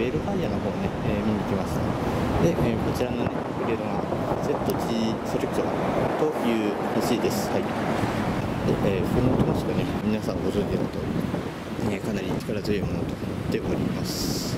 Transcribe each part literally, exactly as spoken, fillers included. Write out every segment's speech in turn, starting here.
ベルファイアの方をね、えー、見に来ました。で、えー、こちらのね、グレードが ゼットジー セレクトというらしいです。はい。で、えー、フロントマスクね、皆さんご存知の通り、えー、かなり力強いものとなっております。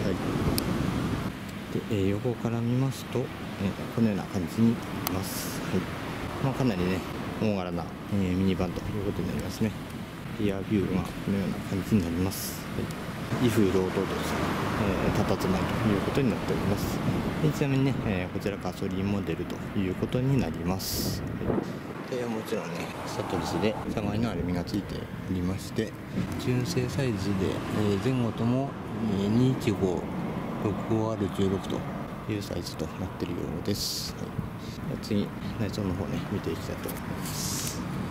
はい。で、えー、横から見ますと、えー、このような感じになります。はい。まあ、かなりね、大柄な、えー、ミニバンということになりますね。リアビューがこのような感じになります。はい、威風堂々とした、えー、佇まいということになっております。でちなみにね、えー、こちらガソリンモデルということになります。はい、でもちろんね、サトリスで車外のアルミがついておりまして、純正サイズで、えー、前後とも、えー、にひゃくじゅうご、ろくごアールじゅうろく というサイズとなっているようです。はい、で次、内装の方ね、見ていきたいと思います。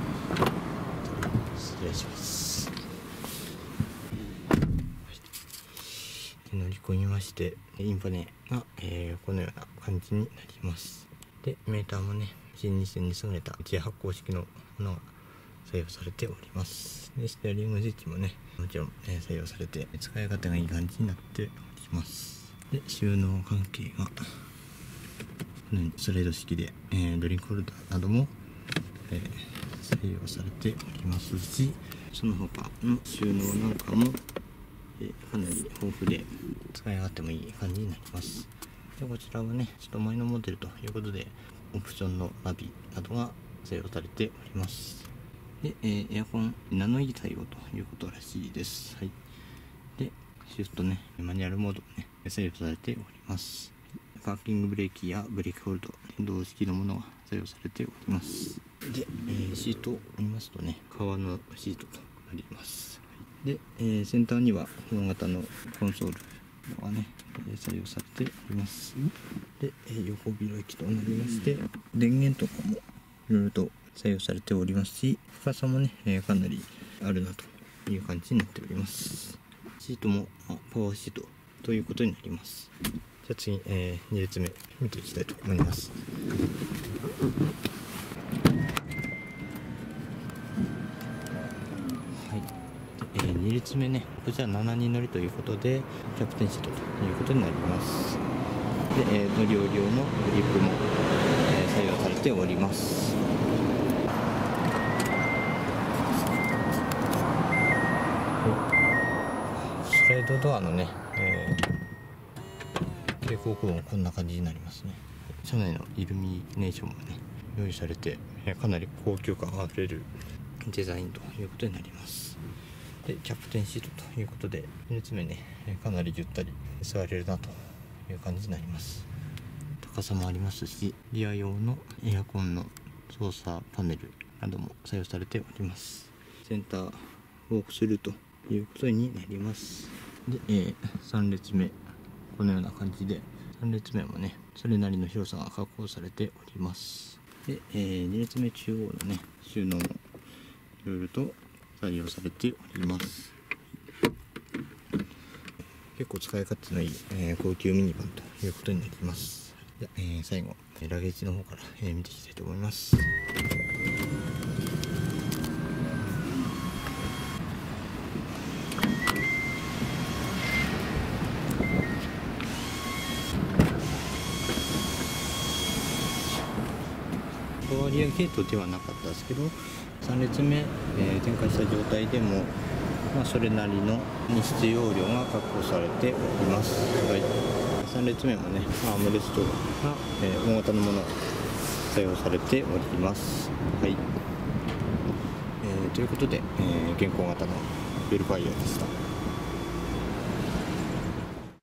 失礼します。乗り込みまして、インパネが、えー、このような感じになります。で、メーターもね、新にせんに優れた自発光式のものが採用されております。で、ステアリングスイッチもね、もちろん、えー、採用されて、使い勝手がいい感じになっております。で、収納関係が、このようにスライド式で、えー、ドリンクホルダーなども、えー、採用されておりますし、その他の収納なんかも、えー、かなり豊富で使い勝手もいい感じになります。でこちらはね、ちょっと前のモデルということで、オプションのナビなどが採用されております。で、えー、エアコンナノイー対応ということらしいです。はい。で、シフトね、マニュアルモードもね、採用されております。パーキングブレーキやブレーキホールド、電動式のものが採用されております。で、えー、シートを見ますとね、革のシートとなります。で、えー、センターには大型のコンソールがね、えー、採用されております。で、えー、横開きとなりまして、電源とかもいろいろと採用されておりますし、深さもね、えー、かなりあるなという感じになっております。シートも、まあ、パワーシートということになります。じゃあ次、えー、に列目見ていきたいと思います。に列目ね、こちらしちにん乗りということで、キャプテンシートということになります。で、えー、乗り降り用のグリップも、えー、採用されております。スライドドアのね、えー、蛍光光もこんな感じになりますね。車内のイルミネーションもね、用意されて、えー、かなり高級感あふれるデザインということになります。でキャプテンシートということで、に列目ね、かなりゆったり座れるなという感じになります。高さもありますし、リア用のエアコンの操作パネルなども採用されております。センターウォークスルーということになります。で、えー、さん列目このような感じで、さん列目もね、それなりの広さが確保されております。で、えー、に列目中央のね、収納もいろいろと採用されております。結構使い勝手のいい、えー、高級ミニバンということになります。で、えー、最後ラゲージの方から、えー、見ていきたいと思います。バリアゲートではなかったですけど、さん列目、えー、展開した状態でも、まあ、それなりの荷室容量が確保されております。はい、さん列目もね、アームレストが、えー、大型のものが採用されております。はい、えー、ということで、えー、現行型のベルファイアでした。